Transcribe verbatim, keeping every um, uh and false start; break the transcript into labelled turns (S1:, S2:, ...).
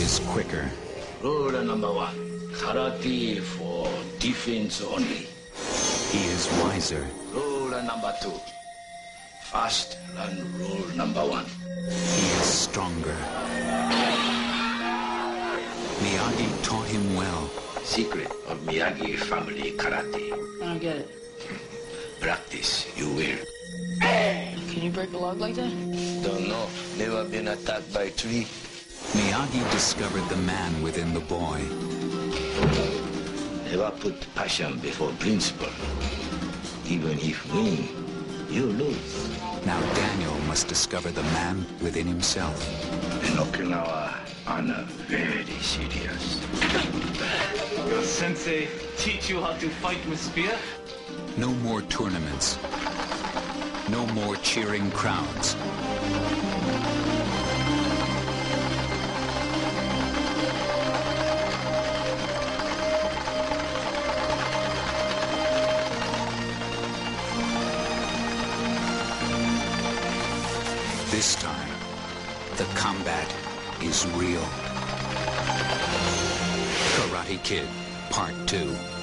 S1: is quicker.
S2: Rule number one, karate for defense only.
S1: He is wiser.
S2: Rule number two, fast learn rule number one.
S1: He is stronger. Miyagi taught him well.
S2: Secret of Miyagi family karate.
S3: I don't get it.
S2: Practice, you will.
S3: Can you break a log like that?
S2: Don't know. Never been attacked by tree.
S1: Miyagi discovered the man within the boy.
S2: Never put passion before principle. Even if win, you lose.
S1: Now Daniel must discover the man within himself.
S2: In Okinawa, honor very serious.
S4: Your sensei teach you how to fight with spear?
S1: No more tournaments. No more cheering crowds. This time, the combat is real. Karate Kid, Part two.